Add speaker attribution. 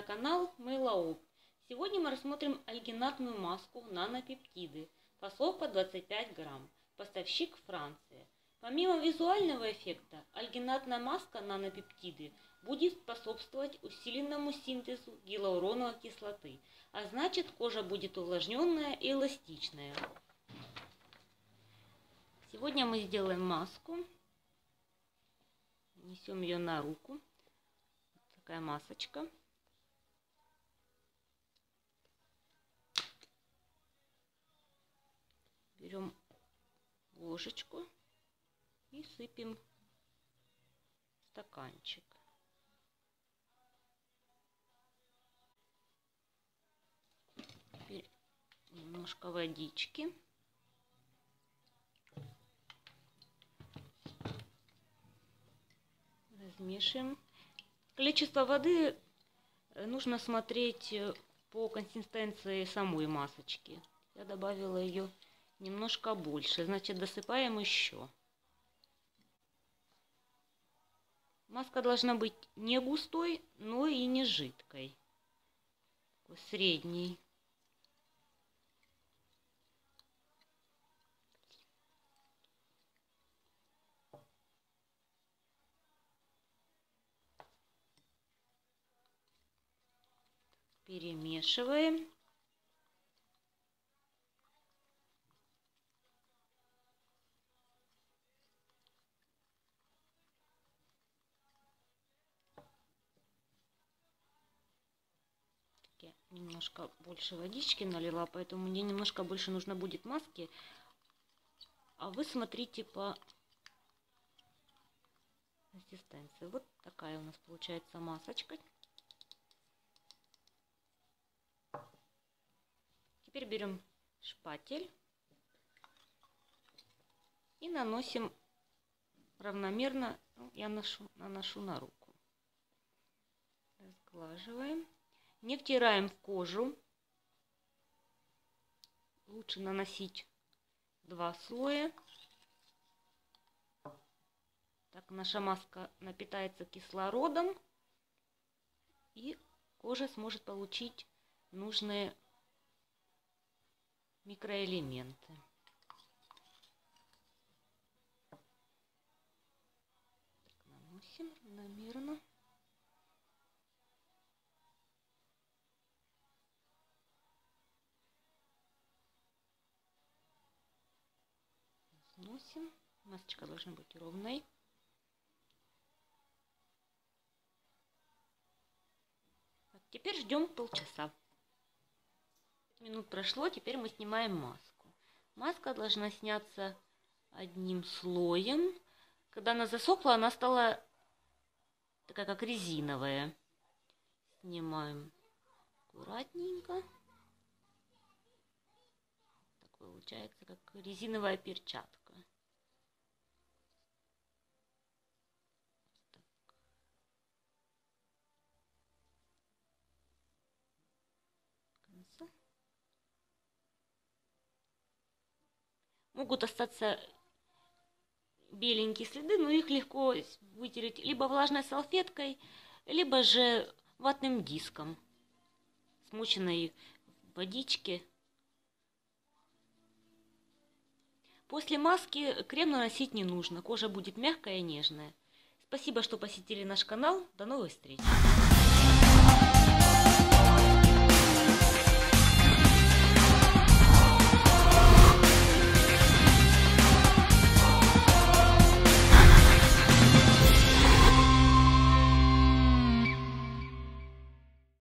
Speaker 1: на канал Мейлаоп. Сегодня мы рассмотрим альгинатную маску нанопептиды. Фасовка 25 грамм. Поставщик Франция. Помимо визуального эффекта, альгинатная маска нанопептиды будет способствовать усиленному синтезу гиалуроновой кислоты, а значит, кожа будет увлажненная и эластичная. Сегодня мы сделаем маску. Несем ее на руку. Такая масочка. Берем ложечку и сыпем в стаканчик. Теперь немножко водички. Размешиваем. Количество воды нужно смотреть по консистенции самой масочки. Я добавила ее немножко больше, значит, досыпаем еще. Маска должна быть не густой, но и не жидкой. Такой средней. Перемешиваем. Я немножко больше водички налила, поэтому мне немножко больше нужно будет маски. А вы смотрите по консистенции. Вот такая у нас получается масочка. Теперь берем шпатель и наносим равномерно. Я наношу на руку. Разглаживаем. Не втираем в кожу. Лучше наносить 2 слоя. Так наша маска напитается кислородом, и кожа сможет получить нужные микроэлементы. Так, наносим равномерно. Наносим. Масочка должна быть ровной. Так, теперь ждем полчаса. Минут прошло, теперь мы снимаем маску. Маска должна сняться одним слоем. Когда она засохла, она стала такая, как резиновая. Снимаем аккуратненько. Так получается, как резиновая перчатка. Так. Могут остаться беленькие следы, но их легко вытереть либо влажной салфеткой, либо же ватным диском, смоченной в водичке. После маски крем наносить не нужно, кожа будет мягкая и нежная. Спасибо, что посетили наш канал. До новых встреч!